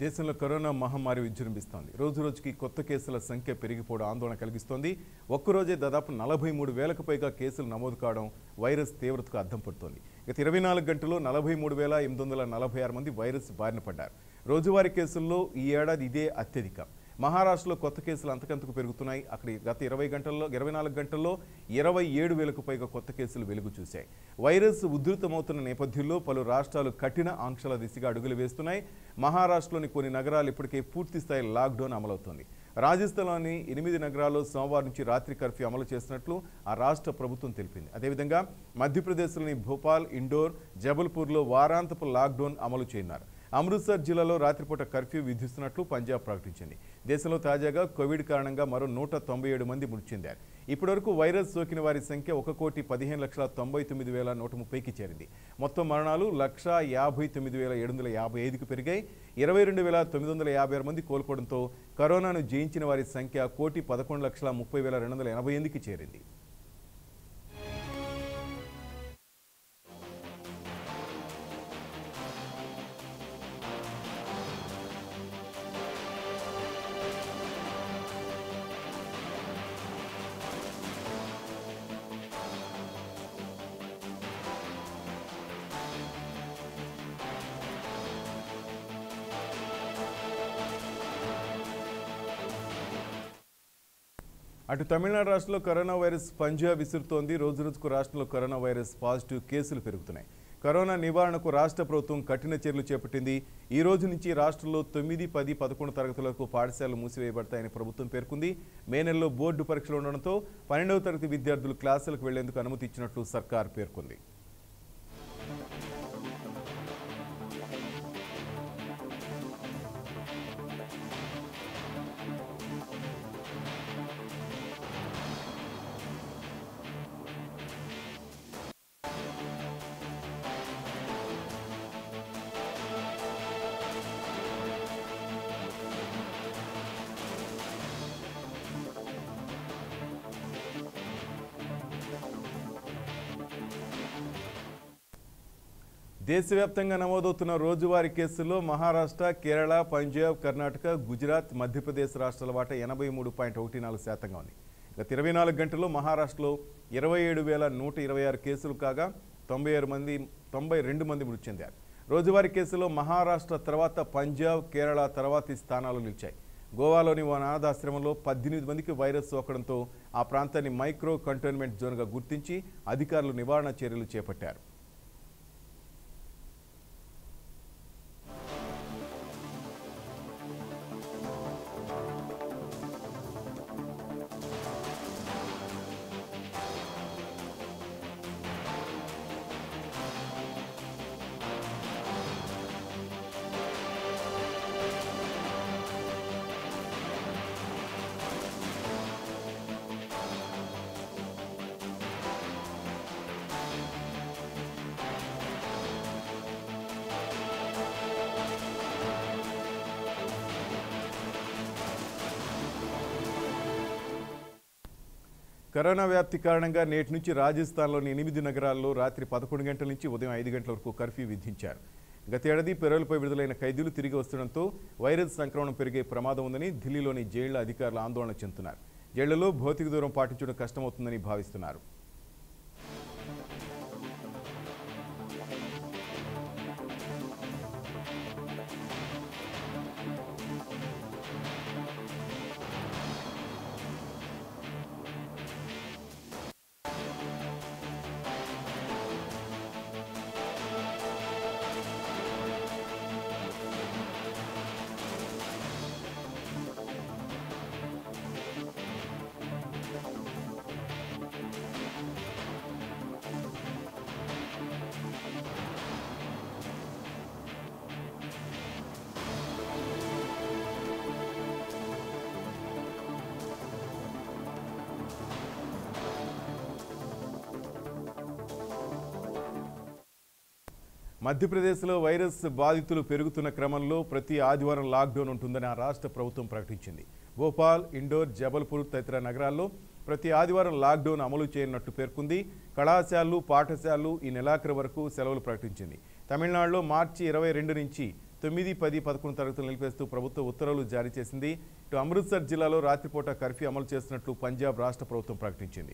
దేశంలో కరోనా మహమ్మారి విజృంభిస్తోంది. రోజు రోజుకి కొత్త కేసుల సంఖ్య పెరిగిపోవడం ఆందోళన కలిగిస్తోంది. ఒక్కరోజే దాదాపు 43,000కు పైగా కేసులు నమోదు కావడం వైరస్ తీవ్రతకు అద్దం పడుతోంది. గత 24 గంటల్లో 43,846 మంది వైరస్ బారిన పడ్డారు. రోజువారీ కేసుల్లో ఈ ఏడాది ఇదే అత్యధికం. మహారాష్ట్రలో కొత్త కేసులు అంతకంతకు పెరుగుతున్నాయి. అక్కడ గత 24 గంటల్లో 27,000కు పైగా కొత్త కేసులు వెలుగు చూశాయి. వైరస్ ఉధృతమవుతున్న నేపథ్యంలో పలు రాష్ట్రాలు కఠిన ఆంక్షల దిశగా అడుగులు వేస్తున్నాయి. మహారాష్ట్రలోని కొన్ని నగరాలు ఇప్పటికే పూర్తి స్థాయి లాక్డౌన్ అమలవుతోంది. రాజస్థాన్లోని 8 నగరాల్లో సోమవారం నుంచి రాత్రి కర్ఫ్యూ అమలు చేస్తున్నట్లు ఆ రాష్ట్ర ప్రభుత్వం తెలిపింది. అదేవిధంగా మధ్యప్రదేశ్లోని భోపాల్, ఇండోర్, జబల్పూర్లో వారాంతపు లాక్డౌన్ అమలు చేయనున్నారు. అమృత్సర్ జిల్లాలో రాత్రిపూట కర్ఫ్యూ విధిస్తున్నట్లు పంజాబ్ ప్రకటించింది. దేశంలో తాజాగా కోవిడ్ కారణంగా మరో 197 మంది మృతి చెందారు. ఇప్పటివరకు వైరస్ సోకిన వారి సంఖ్య 1,15,99,130కి చేరింది. మొత్తం మరణాలు 1,59,755కు పెరిగాయి. 22,956 మంది కోలుకోవడంతో కరోనాను జయించిన వారి సంఖ్య 1,11,30,288కి చేరింది. అటు తమిళనాడు రాష్ట్రంలో కరోనా వైరస్ పంజా విసురుతోంది. రోజురోజుకు రాష్ట్రంలో కరోనా వైరస్ పాజిటివ్ కేసులు పెరుగుతున్నాయి. కరోనా నివారణకు రాష్ట్ర ప్రభుత్వం కఠిన చర్యలు చేపట్టింది. ఈ రోజు నుంచి రాష్ట్రంలో 9, 10, 11 తరగతులకు పాఠశాలలు మూసివేయబడతాయని ప్రభుత్వం పేర్కొంది. మే నెలలో బోర్డు పరీక్షలు ఉండడంతో 12వ తరగతి విద్యార్థులు క్లాసులకు వెళ్లేందుకు అనుమతి ఇచ్చినట్లు సర్కార్ పేర్కొంది. దేశవ్యాప్తంగా నమోదవుతున్న రోజువారీ కేసుల్లో మహారాష్ట్ర, కేరళ, పంజాబ్, కర్ణాటక, గుజరాత్, మధ్యప్రదేశ్ రాష్ట్రాల వాటా 83.14% ఉంది. గత 24 గంటల్లో మహారాష్ట్రలో 27,126 కేసులు కాగా 92 మంది మృతి చెందారు. రోజువారీ కేసుల్లో మహారాష్ట్ర తర్వాత పంజాబ్, కేరళ తర్వాతి స్థానాలు నిలిచాయి. గోవాలోని ఓ అనాథాశ్రమంలో 18 మందికి వైరస్ సోకడంతో ఆ ప్రాంతాన్ని మైక్రో కంటైన్మెంట్ జోన్గా గుర్తించి అధికారులు నివారణ చర్యలు చేపట్టారు. కరోనా వ్యాప్తి కారణంగా నేటి నుంచి రాజస్థాన్లోని 8 నగరాల్లో రాత్రి 11 గంటల నుంచి ఉదయం 5 గంటల వరకు కర్ఫ్యూ విధించారు. గతేడాది పెరోల్పై విడుదలైన ఖైదీలు తిరిగి వస్తుండటంతో వైరస్ సంక్రమణం పెరిగే ప్రమాదం ఉందని ఢిల్లీలోని జైళ్ల అధికారులు ఆందోళన చెందుతున్నారు. జైళ్లలో భౌతిక దూరం పాటించడం కష్టమవుతుందని భావిస్తున్నారు. మధ్యప్రదేశ్లో వైరస్ బాధితులు పెరుగుతున్న క్రమంలో ప్రతి ఆదివారం లాక్డౌన్ ఉంటుందని ఆ రాష్ట్ర ప్రభుత్వం ప్రకటించింది. భోపాల్, ఇండోర్, జబల్పూర్ తదితర నగరాల్లో ప్రతి ఆదివారం లాక్డౌన్ అమలు చేయనున్నట్టు పేర్కొంది. కళాశాలలు, పాఠశాలలు ఈ నెలాఖరు వరకు సెలవులు ప్రకటించింది. తమిళనాడులో మార్చి 22 నుంచి 9, 10, 11 తరగతులు నిలిపేస్తూ ప్రభుత్వ ఉత్తర్వులు జారీ చేసింది. ఇటు అమృత్సర్ జిల్లాలో రాత్రిపూట కర్ఫ్యూ అమలు చేస్తున్నట్లు పంజాబ్ రాష్ట్ర ప్రభుత్వం ప్రకటించింది.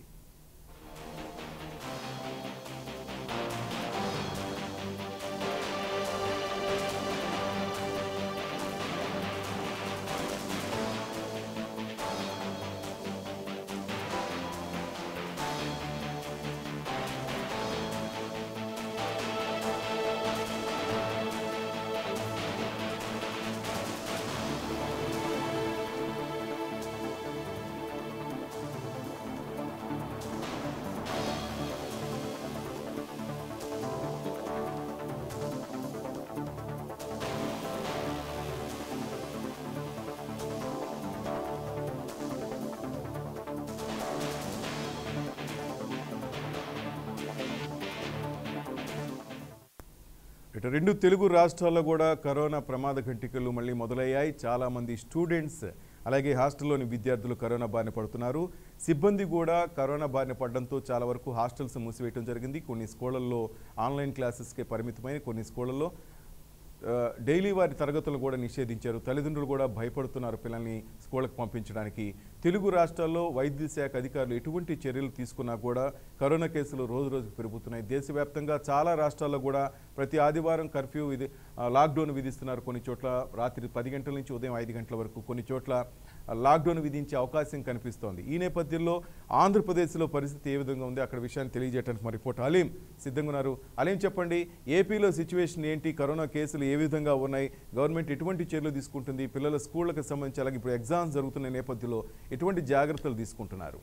ఇటు రెండు తెలుగు రాష్ట్రాల్లో కూడా కరోనా ప్రమాద ఘంటికలు మళ్ళీ మొదలయ్యాయి. చాలామంది స్టూడెంట్స్ అలాగే హాస్టల్లోని విద్యార్థులు కరోనా బారిన పడుతున్నారు. సిబ్బంది కూడా కరోనా బారిన పడడంతో చాలా వరకు హాస్టల్స్ మూసివేయడం జరిగింది. కొన్ని స్కూళ్ళల్లో ఆన్లైన్ క్లాసెస్కే పరిమితమైన, కొన్ని స్కూళ్ళల్లో డైలీ వారి తరగతులు కూడా నిషేధించారు. తల్లిదండ్రులు కూడా భయపడుతున్నారు పిల్లల్ని స్కూళ్ళకు పంపించడానికి. తెలుగు రాష్ట్రాల్లో వైద్య శాఖ అధికారులు ఎటువంటి చర్యలు తీసుకున్నా కూడా కరోనా కేసులు రోజు రోజుకు పెరుగుతున్నాయి. దేశవ్యాప్తంగా చాలా రాష్ట్రాల్లో కూడా ప్రతి ఆదివారం కర్ఫ్యూ లాక్డౌన్ విధిస్తున్నారు. కొన్ని చోట్ల రాత్రి 10 గంటల నుంచి ఉదయం 5 గంటల వరకు, కొన్ని చోట్ల లాక్డౌన్ విధించే అవకాశం కనిపిస్తోంది. ఈ నేపథ్యంలో ఆంధ్రప్రదేశ్లో పరిస్థితి ఏ విధంగా ఉంది, అక్కడ విషయాన్ని తెలియజేయడానికి మా రిపోర్టర్ అలీం సిద్ధంగా ఉన్నారు. అలీం, చెప్పండి, ఏపీలో సిచ్యువేషన్ ఏంటి? కరోనా కేసులు ఏ విధంగా ఉన్నాయి? గవర్నమెంట్ ఎటువంటి చర్యలు తీసుకుంటుంది? పిల్లల స్కూళ్లకు సంబంధించి అలాగే ఇప్పుడు ఎగ్జామ్స్ జరుగుతున్న నేపథ్యంలో ఎటువంటి జాగ్రత్తలు తీసుకుంటున్నారు?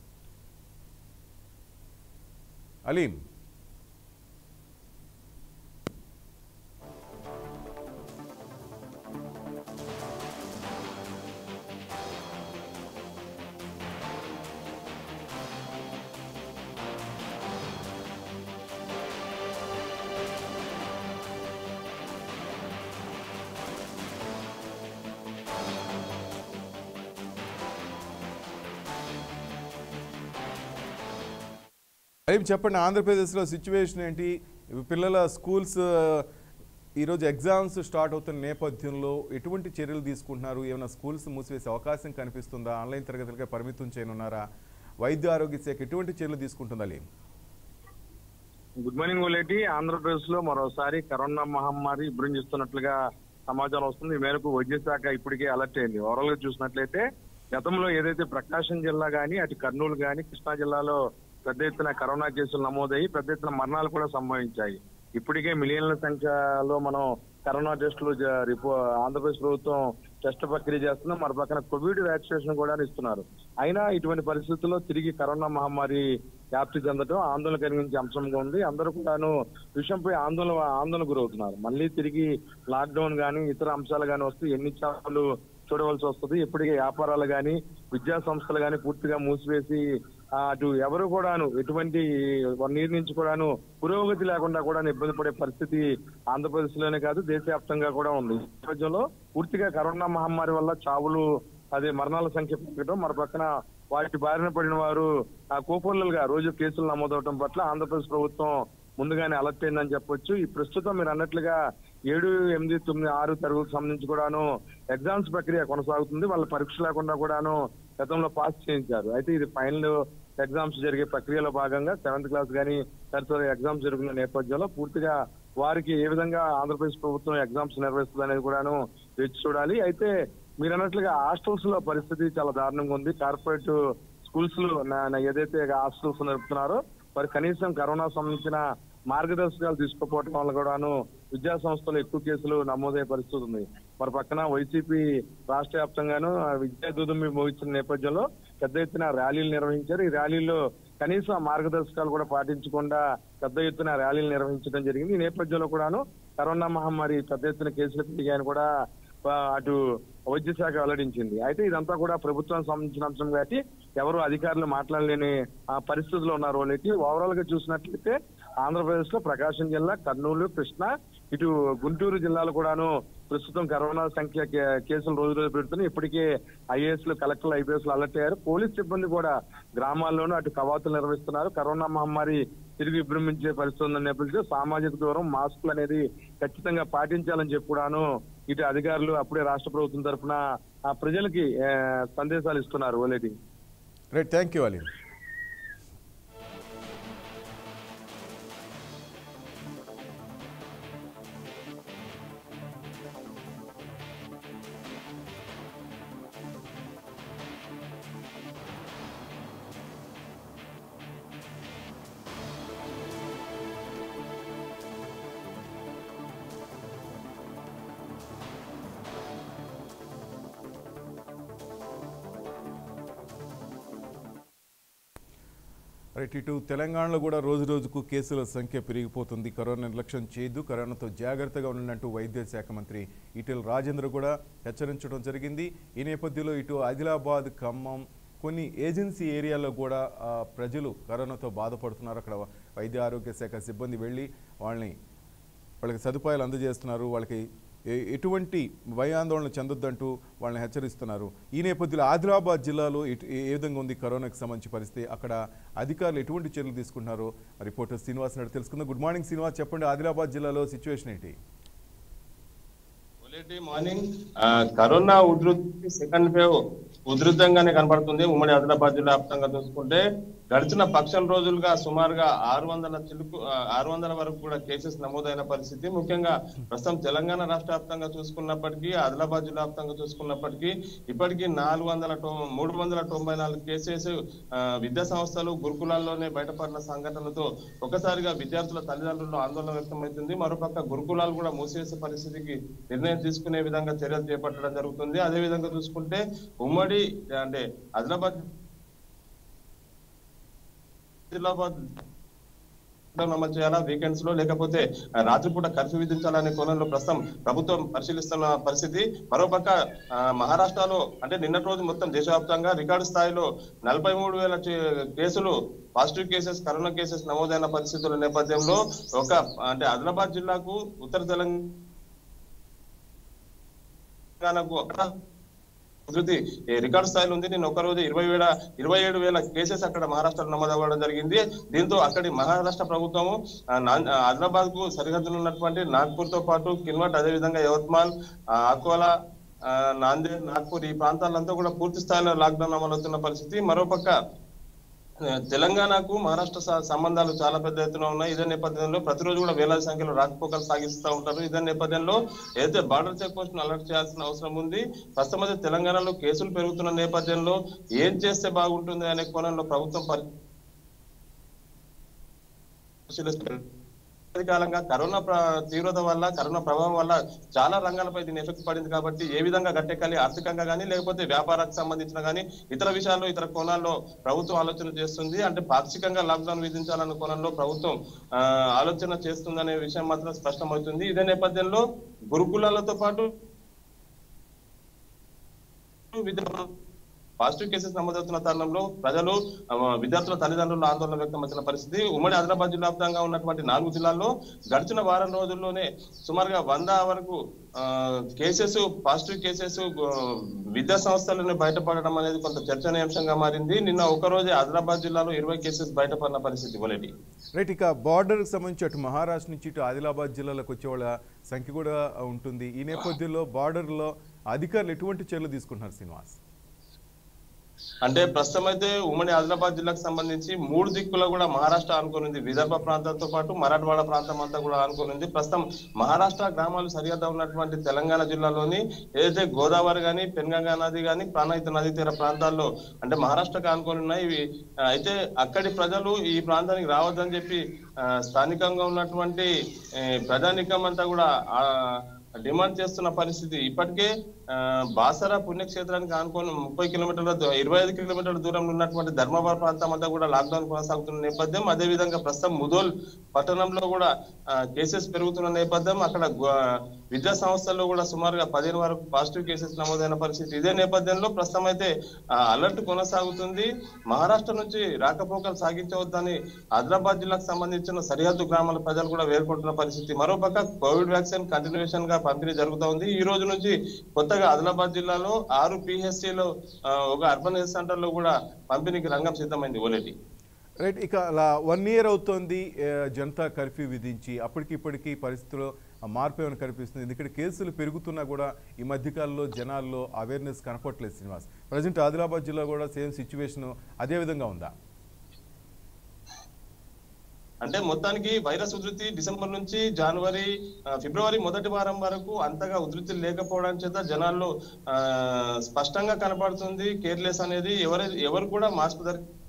అలీం. అలీం, చెప్పండి, ఆంధ్రప్రదేశ్లో సిచ్యువేషన్ ఏంటి? పిల్లల స్కూల్స్ ఈరోజు ఎగ్జామ్స్ స్టార్ట్ అవుతున్న నేపథ్యంలో ఎటువంటి చర్యలు తీసుకుంటున్నారు? ఏమైనా స్కూల్స్ మూసివేసే అవకాశం కనిపిస్తుందా? ఆన్లైన్ తరగతులకే పరిమితం చేయనున్నారా? వైద్య ఆరోగ్య శాఖ ఎటువంటి చర్యలు తీసుకుంటుంది? Aleem, good morning Oleti. ఆంధ్రప్రదేశ్ లో మరోసారి కరోనా మహమ్మారి విజృంభిస్తున్నట్లుగా సమాచారం వస్తుంది. ఈ మేరకు వైద్య శాఖ ఇప్పటికే అలర్ట్ అయింది. ఓవరాల్ గా చూసినట్లయితే గతంలో ఏదైతే ప్రకాశం జిల్లా గానీ, అటు కర్నూలు గానీ, కృష్ణా జిల్లాలో పెద్ద ఎత్తున కరోనా కేసులు నమోదయ్యి పెద్ద ఎత్తున మరణాలు కూడా సంభవించాయి. ఇప్పటికే మిలియన్ల సంఖ్యలో మనం కరోనా టెస్టులు ఆంధ్రప్రదేశ్ ప్రభుత్వం టెస్ట్ ప్రక్రియ చేస్తున్నాం. మరి పక్కన కోవిడ్ వ్యాక్సినేషన్ కూడా ఇస్తున్నారు. అయినా ఇటువంటి పరిస్థితుల్లో తిరిగి కరోనా మహమ్మారి వ్యాప్తి చెందడం ఆందోళన కలిగించే అంశంగా ఉంది. అందరూ కూడాను విషయంపై ఆందోళన గురవుతున్నారు. మళ్ళీ తిరిగి లాక్డౌన్ గానీ, ఇతర అంశాలు గానీ వస్తే ఎన్ని చాలు చూడవలసి వస్తుంది. ఇప్పటికే వ్యాపారాలు గానీ, విద్యా సంస్థలు గానీ పూర్తిగా మూసివేసి అటు ఎవరు కూడాను ఎటువంటి నీరు నుంచి కూడాను పురోగతి లేకుండా కూడా ఇబ్బంది పడే పరిస్థితి ఆంధ్రప్రదేశ్ లోనే కాదు దేశవ్యాప్తంగా కూడా ఉంది. ఈ నేపథ్యంలో పూర్తిగా కరోనా మహమ్మారి వల్ల చావులు, అదే మరణాల సంఖ్య పెరగడం, మరి పక్కన వాటి బారిన పడిన వారు కోకొల్లలుగా రోజు కేసులు నమోదవడం పట్ల ఆంధ్రప్రదేశ్ ప్రభుత్వం ముందుగానే అలర్ట్ అయిందని చెప్పొచ్చు. ఈ ప్రస్తుతం మీరు అన్నట్లుగా 7, 8, 9, 6 తరగతులకు సంబంధించి కూడాను ఎగ్జామ్స్ ప్రక్రియ కొనసాగుతుంది. వాళ్ళ పరీక్ష లేకుండా కూడాను గతంలో పాస్ చేయించారు. అయితే ఇది ఫైనల్ ఎగ్జామ్స్ జరిగే ప్రక్రియలో భాగంగా 7th క్లాస్ కానీ తదితర ఎగ్జామ్స్ జరుగుతున్న నేపథ్యంలో పూర్తిగా వారికి ఏ విధంగా ఆంధ్రప్రదేశ్ ప్రభుత్వం ఎగ్జామ్స్ నిర్వహిస్తుంది అనేది కూడాను వేచి చూడాలి. అయితే మీరు అన్నట్లుగా హాస్టల్స్ లో పరిస్థితి చాలా దారుణంగా ఉంది. కార్పొరేట్ స్కూల్స్ లో ఏదైతే హాస్టల్స్ నడుపుతున్నారో వారు కనీసం కరోనా సంబంధించిన మార్గదర్శకాలు తీసుకోకపోవడం వల్ల కూడాను విద్యా సంస్థలు ఎక్కువ కేసులు నమోదయ్యే పరిస్థితి ఉంది. మరి పక్కన వైసీపీ రాష్ట్ర వ్యాప్తంగాను విద్యా దూదుమి మోగించిన నేపథ్యంలో పెద్ద ఎత్తున ర్యాలీలు నిర్వహించారు. ఈ ర్యాలీలో కనీసం మార్గదర్శకాలు కూడా పాటించకుండా పెద్ద ఎత్తున ర్యాలీలు నిర్వహించడం జరిగింది. ఈ నేపథ్యంలో కూడాను కరోనా మహమ్మారి పెద్ద ఎత్తున కేసులు పెరిగాయని కూడా అటు వైద్య శాఖ వెల్లడించింది. అయితే ఇదంతా కూడా ప్రభుత్వానికి సంబంధించిన అంశం కాబట్టి ఎవరు అధికారులు మాట్లాడలేని పరిస్థితుల్లో ఉన్నారు. వాళ్ళకి ఓవరాల్ గా చూసినట్లయితే ఆంధ్రప్రదేశ్ లో ప్రకాశం జిల్లా, కర్నూలు, కృష్ణా, ఇటు గుంటూరు జిల్లాలో కూడాను ప్రస్తుతం కరోనా సంఖ్య కేసులు రోజు రోజు పెడుతున్నాయి. ఇప్పటికే ఐఏఎస్లు, కలెక్టర్లు, ఐపీఎస్లు అలర్ట్ అయ్యారు. పోలీస్ సిబ్బంది కూడా గ్రామాల్లోనూ అటు కవాతులు నిర్వహిస్తున్నారు. కరోనా మహమ్మారి తిరిగి విజృంభించే పరిస్థితి ఉందని నేపథ్యంలో సామాజిక దూరం, మాస్కులు అనేది ఖచ్చితంగా పాటించాలని చెప్పి కూడాను ఇటు అధికారులు అప్పుడే రాష్ట్ర ప్రభుత్వం తరఫున ప్రజలకి సందేశాలు ఇస్తున్నారు. Oleti right, thank you Ali. Right, ఇటు తెలంగాణలో కూడా రోజు రోజుకు కేసుల సంఖ్య పెరిగిపోతుంది. కరోనా నిర్లక్ష్యం చేయొద్దు, కరోనాతో జాగ్రత్తగా ఉండంటూ వైద్య శాఖ మంత్రి ఈటెల రాజేందర్ కూడా హెచ్చరించడం జరిగింది. ఈ నేపథ్యంలో ఇటు ఆదిలాబాద్, ఖమ్మం, కొన్ని ఏజెన్సీ ఏరియాలో కూడా ప్రజలు కరోనాతో బాధపడుతున్నారు. అక్కడ వైద్య ఆరోగ్య శాఖ సిబ్బంది వెళ్ళి వాళ్ళకి సదుపాయాలు అందజేస్తున్నారు. వాళ్ళకి ఎటువంటి భయాందోళన చెందొద్దంటూ వాళ్ళని హెచ్చరిస్తున్నారు. ఈ నేపథ్యంలో ఆదిలాబాద్ జిల్లాలో ఏ విధంగా ఉంది కరోనాకు సంబంధించి పరిస్థితి, అక్కడ అధికారులు ఎటువంటి చర్యలు తీసుకుంటున్నారో రిపోర్టర్ శ్రీనివాస్ నాయుడు తెలుసుకుందాం. గుడ్ మార్నింగ్ శ్రీనివాస్, చెప్పండి, ఆదిలాబాద్ జిల్లాలో సిచ్యువేషన్ ఏంటి? మార్నింగ్ కరోనా ఉధృతి సెకండ్ వేవ్ ఉధృతంగానే కనబడుతుంది. ఉమ్మడి ఆదిలాబాద్ జిల్లా వ్యాప్తంగా చూసుకుంటే గడిచిన పక్షం రోజులుగా సుమారుగా 600 వరకు కూడా కేసెస్ నమోదైన పరిస్థితి. ముఖ్యంగా ప్రస్తుతం తెలంగాణ రాష్ట్ర వ్యాప్తంగా చూసుకున్నప్పటికీ, ఆదిలాబాద్ జిల్లా వ్యాప్తంగా చూసుకున్నప్పటికీ ఇప్పటికీ 394 కేసెస్ విద్యా సంస్థలు, గురుకులాల్లోనే బయటపడిన సంఘటనలతో ఒకసారిగా విద్యార్థుల తల్లిదండ్రుల్లో ఆందోళన వ్యక్తమవుతుంది. మరోపక్క గురుకులాలు కూడా మూసివేసే పరిస్థితికి నిర్ణయం తీసుకునే విధంగా చర్యలు చేపట్టడం జరుగుతుంది. అదే విధంగా చూసుకుంటే ఉమ్మడి అంటే ఆదిలాబాద్ అమలు చేయాలా, వీకెండ్స్ లో లేకపోతే రాత్రిపూట కర్ఫ్యూ విధించాలనే కోణంలో ప్రస్తుతం ప్రభుత్వం పరిశీలిస్తున్న పరిస్థితి. మరోపక్క మహారాష్ట్రలో అంటే నిన్నటి రోజు మొత్తం దేశవ్యాప్తంగా రికార్డు స్థాయిలో 43,000 కేసులు, పాజిటివ్ కేసెస్, కరోనా కేసెస్ నమోదైన పరిస్థితుల నేపథ్యంలో అంటే ఆదిలాబాద్ జిల్లాకు, ఉత్తర తెలంగాణకు ఉధృతి రికార్డు స్థాయిలో ఉంది. నిన్న ఒకరోజు 27,000 కేసెస్ అక్కడ మహారాష్ట్రలో నమోదవ్వడం జరిగింది. దీంతో అక్కడి మహారాష్ట్ర ప్రభుత్వము ఆదిలాబాద్ కు సరిహద్దులు ఉన్నటువంటి నాగ్పూర్ తో పాటు కిన్వట్, అదేవిధంగా యవత్మాల్, అకోలా, నాందేడ్, నాగ్పూర్ ఈ ప్రాంతాలంతా కూడా పూర్తి స్థాయిలో లాక్డౌన్ అమలవుతున్న పరిస్థితి. మరోపక్క తెలంగాణకు మహారాష్ట్ర సంబంధాలు చాలా పెద్ద ఎత్తున ఉన్నాయి. ఇదే నేపథ్యంలో ప్రతిరోజు కూడా వేలాది సంఖ్యలో రాకపోకలు సాగిస్తూ ఉంటారు. ఇదే నేపథ్యంలో ఏదైతే బార్డర్ చెక్ పోస్ట్ అలర్ట్ చేయాల్సిన అవసరం ఉంది. ప్రస్తుతం అయితే తెలంగాణలో కేసులు పెరుగుతున్న నేపథ్యంలో ఏం చేస్తే బాగుంటుంది అనే కోణంలో ప్రభుత్వం పరిశీలిస్తుంది. కాలంగా కరోనా తీవ్రత వల్ల, కరోనా ప్రభావం వల్ల చాలా రంగాలపై దీని ఎఫెక్ట్ పడింది. కాబట్టి ఏ విధంగా గట్టెక్కాలి, ఆర్థికంగా కానీ లేకపోతే వ్యాపారానికి సంబంధించిన కానీ ఇతర విషయాల్లో, ఇతర కోణాల్లో ప్రభుత్వం ఆలోచన చేస్తుంది. అంటే పాక్షికంగా లాక్డౌన్ విధించాలన్న కోణంలో ప్రభుత్వం ఆలోచన చేస్తుందనే విషయం మాత్రం స్పష్టమవుతుంది. ఇదే నేపథ్యంలో గురుకులాలతో పాటు పాజిటివ్ కేసెస్ నమోదవుతున్న తరుణంలో ప్రజలు, విద్యార్థుల తల్లిదండ్రుల ఆందోళన వ్యక్తమవుతున్న పరిస్థితి. ఉమ్మడి ఆదిలాబాద్ జిల్లా వ్యాప్తంగా ఉన్నటువంటి 4 జిల్లాల్లో గడిచిన వారం రోజుల్లోనే సుమారుగా 100 వరకు కేసెస్, పాజిటివ్ కేసెస్ విద్యా సంస్థలను బయటపడడం అనేది కొంత చర్చనీయాంశంగా మారింది. నిన్న ఒకరోజే ఆదిలాబాద్ జిల్లాలో 20 కేసెస్ బయటపడిన పరిస్థితి. రైట్, ఇక బార్డర్ కి సంబంధించి అటు మహారాష్ట్ర నుంచి ఇటు ఆదిలాబాద్ జిల్లాలకు వచ్చే వాళ్ళ సంఖ్య కూడా ఉంటుంది. ఈ నేపథ్యంలో బార్డర్ లో అధికారులు ఎటువంటి చర్యలు తీసుకుంటున్నారు శ్రీనివాస్? అంటే ప్రస్తుతం అయితే ఉమ్మడి ఆదిలాబాద్ జిల్లాకు సంబంధించి 3 దిక్కులో కూడా మహారాష్ట్ర ఆనుకోనుంది. విదర్భ ప్రాంతంతో పాటు మరాఠవాడ ప్రాంతం అంతా కూడా ఆనుకోనుంది. ప్రస్తుతం మహారాష్ట్ర గ్రామాలు సరిహద్దు ఉన్నటువంటి తెలంగాణ జిల్లాలోని ఏదైతే గోదావరి కానీ, పెన్గంగా నది కానీ, ప్రాణహిత నదీ తీర ప్రాంతాల్లో అంటే మహారాష్ట్రకు ఆనుకొని ఉన్నాయి. అయితే అక్కడి ప్రజలు ఈ ప్రాంతానికి రావద్దని చెప్పి స్థానికంగా ఉన్నటువంటి ప్రజానికం అంతా కూడా డిమాండ్ చేస్తున్న పరిస్థితి. ఇప్పటికే బాసర పుణ్యక్షేత్రానికి ఆనుకొని 30 కిలోమీటర్ల 25 కిలోమీటర్ల దూరంలో ఉన్నటువంటి ధర్మవరం ప్రాంతం అంతా కూడా లాక్డౌన్ కొనసాగుతున్న నేపథ్యం, అదేవిధంగా ప్రస్తుతం ముదోల్ పట్టణంలో కూడా కేసెస్ పెరుగుతున్న నేపథ్యం, అక్కడ విద్యా సంస్థల్లో కూడా సుమారుగా 15 వరకు పాజిటివ్ కేసెస్ నమోదైన పరిస్థితి. ఇదే నేపథ్యంలో ప్రస్తుతం అయితే అలర్ట్ కొనసాగుతుంది. మహారాష్ట్ర నుంచి రాకపోకలు సాగించవద్దని ఆదిలాబాద్ జిల్లాకు సంబంధించిన సరిహద్దు గ్రామాల ప్రజలు కూడా వేర్కొంటున్న పరిస్థితి. మరోపక్క కోవిడ్ వ్యాక్సిన్ కంటిన్యూషన్ గా పంపిణీ జరుగుతూ ఉంది. ఈ రోజు నుంచి కొత్తగా ఆదిలాబాద్ జిల్లాలో 6 PHCలో ఒక అర్బన్ హెల్త్ సెంటర్ లో కూడా పంపిణీకి రంగం సిద్ధమైంది. ఓలేటి రైట్, ఇక అలా 1 year అవుతోంది జనతా కర్ఫ్యూ విధించి. ఇప్పటికీ పరిస్థితుల్లో మార్పు ఏమైనా కనిపిస్తుంది? ఎందుకంటే కేసులు పెరుగుతున్నా కూడా ఈ మధ్యకాలంలో జనాల్లో అవేర్నెస్ కనపట్లేదు. శ్రీనివాస్, ప్రజెంట్ ఆదిలాబాద్ జిల్లా కూడా సేమ్ సిచ్యువేషన్ అదే విధంగా ఉందా? అంటే మొత్తానికి వైరస్ ఉధృతి డిసెంబర్ నుంచి ఫిబ్రవరి మొదటి వారం వరకు అంతగా ఉధృతి లేకపోవడం చేత జనాల్లో స్పష్టంగా కనపడుతుంది కేర్లెస్ అనేది. ఎవరు కూడా మాస్క్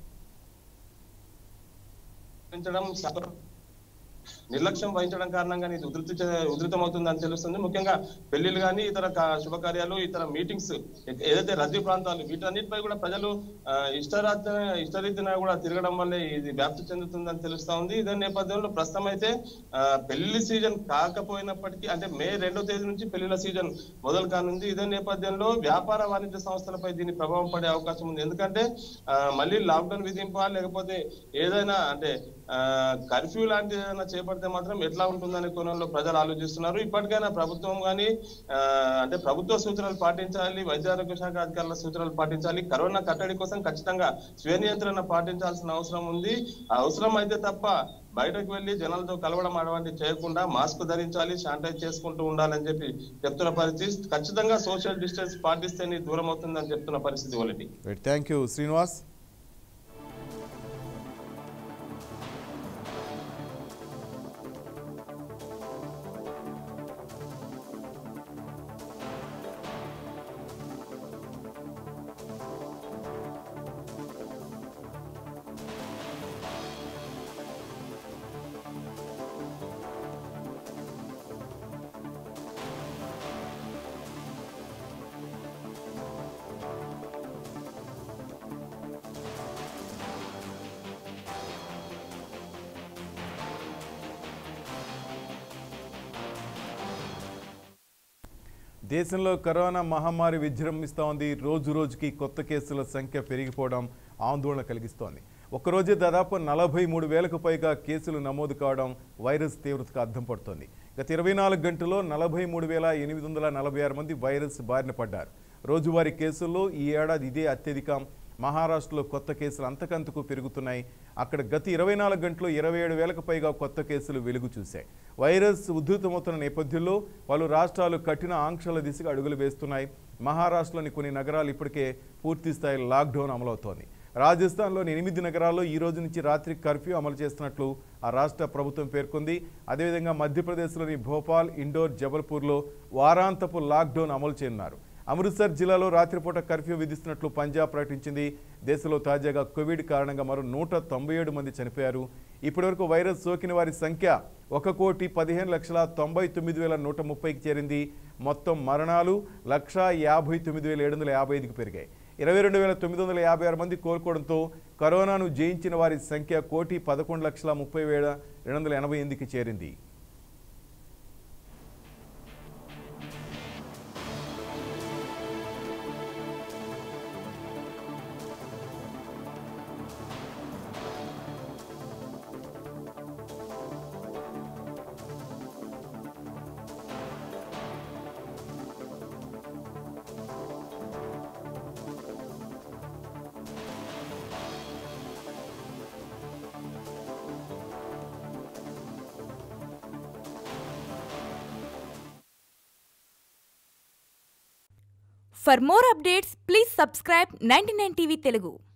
ధరించడం, నిర్లక్ష్యం వహించడం కారణంగా ఇది ఉధృతమవుతుందని తెలుస్తుంది. ముఖ్యంగా పెళ్లిళ్ళు కానీ ఇతర శుభకార్యాలు, ఇతర మీటింగ్స్, ఏదైతే రద్దీ ప్రాంతాలు, వీటన్నిటిపై కూడా ప్రజలు ఇష్టరీతిన కూడా తిరగడం వల్లే ఇది వ్యాప్తి చెందుతుందని తెలుస్తా ఉంది. ఇదే నేపథ్యంలో ప్రస్తుతం అయితే పెళ్లి సీజన్ కాకపోయినప్పటికీ, అంటే మే 2వ తేదీ నుంచి పెళ్లిళ్ళ సీజన్ మొదలు కానుంది. ఇదే నేపథ్యంలో వ్యాపార వాణిజ్య సంస్థలపై దీని ప్రభావం పడే అవకాశం ఉంది. ఎందుకంటే మళ్ళీ లాక్డౌన్ విధింపా, లేకపోతే ఏదైనా అంటే కర్ఫ్యూ లాంటి ఏదైనా చేపడితే మాత్రం ఎట్లా ఉంటుందనే కోణంలో ప్రజలు ఆలోచిస్తున్నారు. ఇప్పటికైనా ప్రభుత్వం కానీ అంటే ప్రభుత్వ సూచనలు పాటించాలి, వైద్య ఆరోగ్య శాఖ అధికారుల సూచనలు పాటించాలి. కరోనా కట్టడి కోసం ఖచ్చితంగా స్వీయ నియంత్రణ పాటించాల్సిన అవసరం ఉంది. అవసరం అయితే తప్ప బయటకు వెళ్లి జనాలతో కలవడం అటువంటి చేయకుండా మాస్క్ ధరించాలి, శానిటైజ్ చేసుకుంటూ ఉండాలని చెప్పి చెప్తున్న పరిస్థితి. ఖచ్చితంగా సోషల్ డిస్టెన్స్ పాటిస్తేనే దూరం అవుతుందని చెప్తున్న పరిస్థితి. Oleti thank you Srinivas. దేశంలో కరోనా మహమ్మారి విజృంభిస్తూ ఉంది. రోజు రోజుకి కొత్త కేసుల సంఖ్య పెరిగిపోవడం ఆందోళన కలిగిస్తోంది. ఒక్కరోజే దాదాపు 43,000కు పైగా కేసులు నమోదు కావడం వైరస్ తీవ్రతకు అద్దం పడుతోంది. గత 24 గంటల్లో 43,846 మంది వైరస్ బారిన పడ్డారు. రోజువారీ కేసుల్లో ఈ ఏడాది ఇదే అత్యధికం. మహారాష్ట్రలో కొత్త కేసులు అంతకంతకు పెరుగుతున్నాయి. అక్కడ గత 24 గంటల్లో 27,000కు పైగా కొత్త కేసులు వెలుగు చూశాయి. వైరస్ ఉధృతమవుతున్న నేపథ్యంలో పలు రాష్ట్రాలు కఠిన ఆంక్షల దిశగా అడుగులు వేస్తున్నాయి. మహారాష్ట్రలోని కొన్ని నగరాలు ఇప్పటికే పూర్తి స్థాయి లాక్డౌన్ అమలవుతోంది. రాజస్థాన్లోని 8 నగరాల్లో ఈ రోజు నుంచి రాత్రి కర్ఫ్యూ అమలు చేస్తున్నట్లు ఆ రాష్ట్ర ప్రభుత్వం పేర్కొంది. అదేవిధంగా మధ్యప్రదేశ్లోని భోపాల్, ఇండోర్, జబల్పూర్లో వారాంతపు లాక్డౌన్ అమలు చేయనున్నారు. అమృత్సర్ జిల్లాలో రాత్రిపూట కర్ఫ్యూ విధిస్తున్నట్లు పంజాబ్ ప్రకటించింది. దేశంలో తాజాగా కోవిడ్ కారణంగా మరో 197 మంది చనిపోయారు. ఇప్పటివరకు వైరస్ సోకిన వారి సంఖ్య 1,15,99,130కి చేరింది. మొత్తం మరణాలు 1,59,755కి పెరిగాయి. 22,956 మంది కోలుకోవడంతో కరోనాను జయించిన వారి సంఖ్య 1,11,30,288కి చేరింది. For more updates, please subscribe 99 TV Telugu.